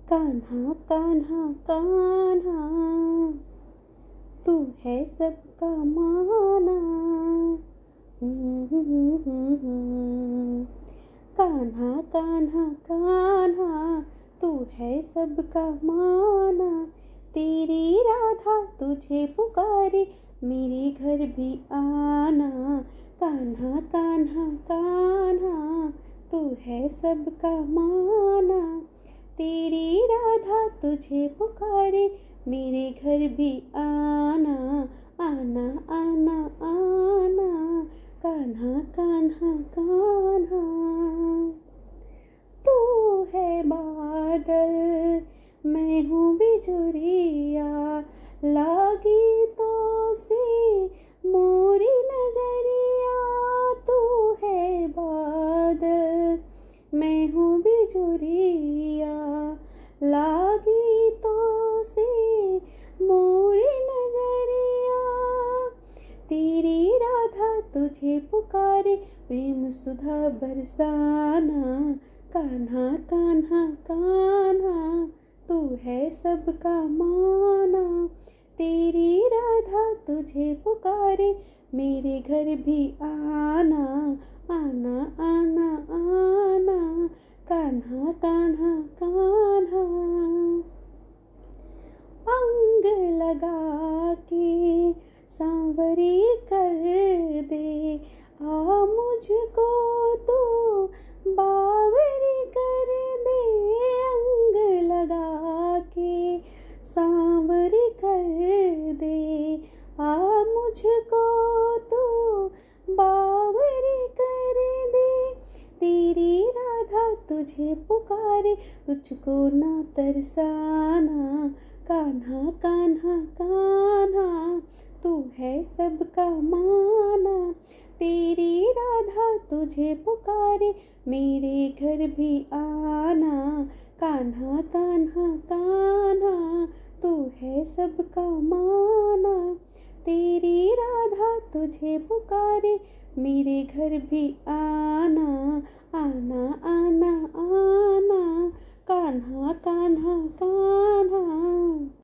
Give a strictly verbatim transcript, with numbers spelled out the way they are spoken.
कान्हा कान्हा कान्हा तू है सबका माना। कान्हा कान्हा कान्हा तू है सबका माना। तेरी राधा तुझे पुकारे मेरे घर भी आना। कान्हा कान्हा कान्हा तू है सबका माना। तेरी राधा तुझे पुकारे मेरे घर भी आना। आना आना आना कान्हा कान्हा कान्हा। तू है बादल मैं हूँ बिजुरिया, लागी तो से मोरी नजरिया। तू है बादल मैं हूँ बिजुरिया, लागी तो से मोरी नजरिया। तेरी राधा तुझे पुकारे प्रेम सुधा बरसाना। कान्हा कान्हा कान्हा तू है सबका माना। तेरी राधा तुझे पुकारे मेरे घर भी आना। आना आना आना कान्हा कान्हा कान्हा। अंग लगा के सांवरी कर दे आ मुझको तू बावरी कर दे। अंग लगा के सांवरी कर दे आ मुझको तू बावरी कर दे। तेरी राधा तुझे पुकारे तुझको ना तरसाना। कान्हा कान्हा कान्हा तू है सबका माना। तेरी राधा तुझे पुकारे मेरे घर भी आना। कान्हा कान्हा कान्हा तू है सबका माना। तेरी राधा तुझे पुकारे मेरे घर भी आना। आना आना आना कान्हा कान्हा कान्हा।